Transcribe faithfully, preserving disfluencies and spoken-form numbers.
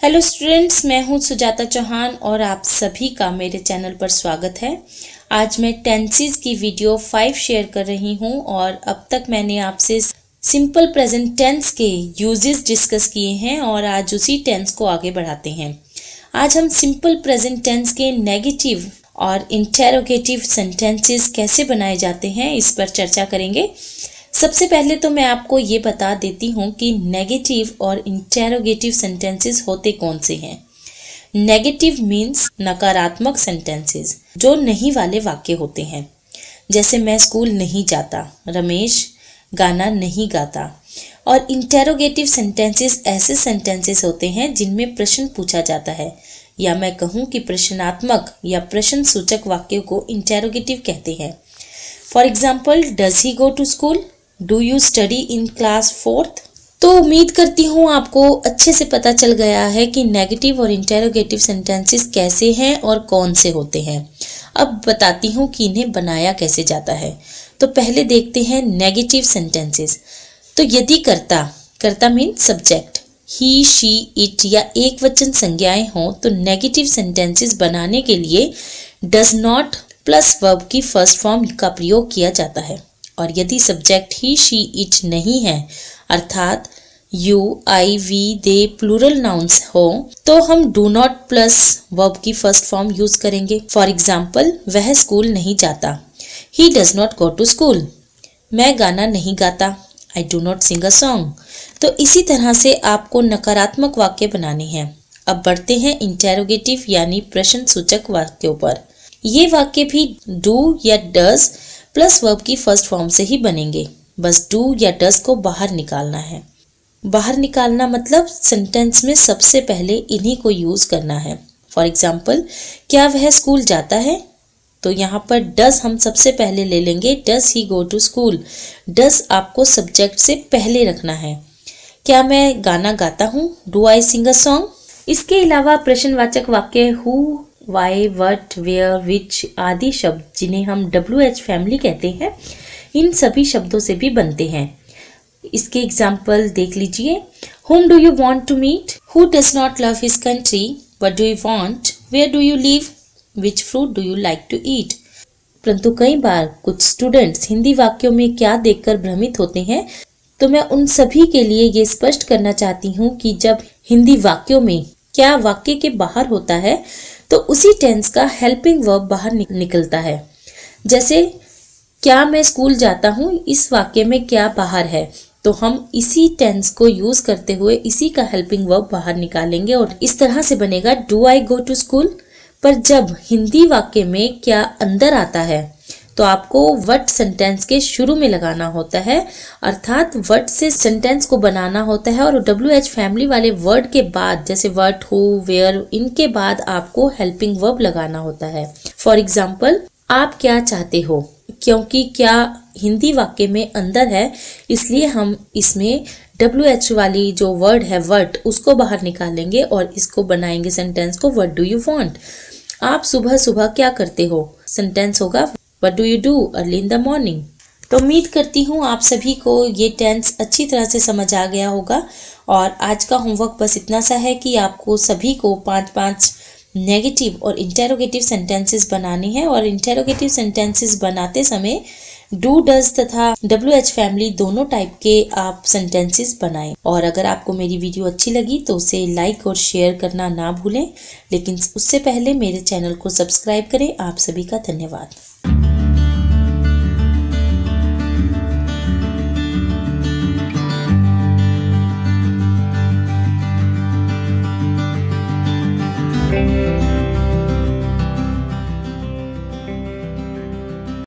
Hello students, मैं हूं सुजाता चौहान और आप सभी का मेरे चैनल पर स्वागत है। आज मैं टेंसेस की वीडियो फाइव शेयर कर रही हूं और अब तक मैंने आपसे सिंपल प्रेजेंट टेंस के यूजेस डिस्कस किए हैं और आज उसी टेंस को आगे बढ़ाते हैं। आज हम सिंपल प्रेजेंट टेंस के नेगेटिव और इंटेरोगेटिव सेंटेंसेस कैसे बनाए जाते हैं इस पर चर्चा करेंगे। सबसे पहले तो मैं आपको ये बता देती हूँ कि नेगेटिव और इंटेरोगेटिव सेंटेंसेस होते कौन से हैं। नेगेटिव मीन्स नकारात्मक सेंटेंसेस जो नहीं वाले वाक्य होते हैं, जैसे मैं स्कूल नहीं जाता, रमेश गाना नहीं गाता। और इंटेरोगेटिव सेंटेंसेस ऐसे सेंटेंसेस होते हैं जिनमें प्रश्न पूछा जाता है, या मैं कहूँ कि प्रश्नात्मक या प्रश्न सूचक वाक्यों को इंटेरोगेटिव कहते हैं। For example, does he go to school, do you study in class fourth. तो उम्मीद करती हूँ आपको अच्छे से पता चल गया है कि नेगेटिव और इंटेरोगेटिव सेंटेंसेस कैसे हैं और कौन से होते हैं। अब बताती हूँ कि इन्हें बनाया कैसे जाता है। तो पहले देखते हैं नेगेटिव सेंटेंसेस। तो यदि कर्ता कर्ता mean subject he, she, it या एक वचन संज्ञाएं हों तो नेगेटिव सेंटेंसेस बनाने के लिए डज नॉट प्लस वर्ब की फर्स्ट फॉर्म का प्रयोग किया जाता है। और यदि सब्जेक्ट ही, शी, इट नहीं है, अर्थात you, I, we, they plural nouns हो, तो हम डू नॉट प्लस वर्ब की फर्स्ट फॉर्म यूज करेंगे। फॉर एग्जाम्पल, वह स्कूल नहीं जाता, he does not go to school. मैं गाना नहीं गाता, I do not sing a song. तो इसी तरह से आपको नकारात्मक वाक्य बनाने हैं। अब बढ़ते हैं इंटेरोगेटिव यानी प्रश्न सूचक वाक्यों पर। ये वाक्य भी डू या डज प्लस वर्ब की फर्स्ट फॉर्म से ही बनेंगे। बस डू या डज को बाहर निकालना है। बाहर निकालना मतलब सेंटेंस में सबसे पहले इन्हीं को यूज करना है। फॉर एग्जाम्पल, क्या वह स्कूल जाता है, तो यहाँ पर डज हम सबसे पहले ले लेंगे, does he go to school. Does आपको सब्जेक्ट से पहले रखना है। क्या मैं गाना गाता हूँ, do I Singh a song. इसके अलावा प्रश्नवाचक वाक्य who, why, what, where, which आदि शब्द जिन्हें हम डब्ल्यू एच फैमिली कहते हैं, इन सभी शब्दों से भी बनते हैं। इसके एग्जाम्पल देख लीजिए। Whom do you want to meet? Who does not love his country? What do you want? Where do you live? Which fruit do you like to eat? परंतु कई बार कुछ स्टूडेंट्स हिंदी वाक्यों में क्या देखकर भ्रमित होते हैं, तो मैं उन सभी के लिए ये स्पष्ट करना चाहती हूँ कि जब हिंदी वाक्यों में क्या वाक्य के बाहर होता है तो उसी टेंस का हेल्पिंग वर्ब बाहर निकलता है। जैसे क्या मैं स्कूल जाता हूँ, इस वाक्य में क्या बाहर है, तो हम इसी टेंस को यूज करते हुए इसी का हेल्पिंग वर्ब बाहर निकालेंगे और इस तरह से बनेगा do I go to school. पर जब हिंदी वाक्य में क्या अंदर आता है तो आपको वट सेंटेंस के शुरू में लगाना होता है, अर्थात वट से सेंटेंस को बनाना होता है और डब्ल्यू एच फैमिली वाले वर्ड के बाद, जैसे वट, हु, वेयर, इनके बाद आपको हेल्पिंग वर्ब लगाना होता है। फॉर एग्जाम्पल, आप क्या चाहते हो, क्योंकि क्या हिंदी वाक्य में अंदर है इसलिए हम इसमें डब्ल्यू एच वाली जो वर्ड है वट, उसको बाहर निकालेंगे और इसको बनाएंगे सेंटेंस को व्हाट डू यू वांट। आप सुबह सुबह क्या करते हो, सेंटेंस होगा What do you do early in the morning? तो उम्मीद करती हूँ आप सभी को ये टेंस अच्छी तरह से समझ आ गया होगा और आज का होमवर्क बस इतना सा है कि आपको सभी को पांच पांच नेगेटिव और इंटेरोगेटिव सेंटेंसेस बनाने हैं और इंटेरोगेटिव सेंटेंसेस बनाते समय डू, डज तथा डब्ल्यू एच फैमिली दोनों टाइप के आप सेंटेंसेस बनाएं। और अगर आपको मेरी वीडियो अच्छी लगी तो उसे लाइक और शेयर करना ना भूलें, लेकिन उससे पहले मेरे चैनल को सब्सक्राइब करें। आप सभी का धन्यवाद।